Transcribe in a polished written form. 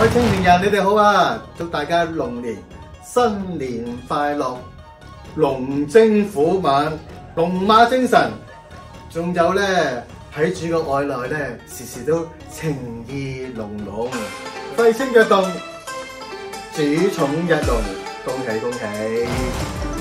位青年人，你哋好啊！祝大家龍年新年快樂，龍精虎猛，龍馬精神。仲有咧，睇住個外來咧，時時都情意濃濃，揮清躍動，主寵一龍，恭喜恭喜！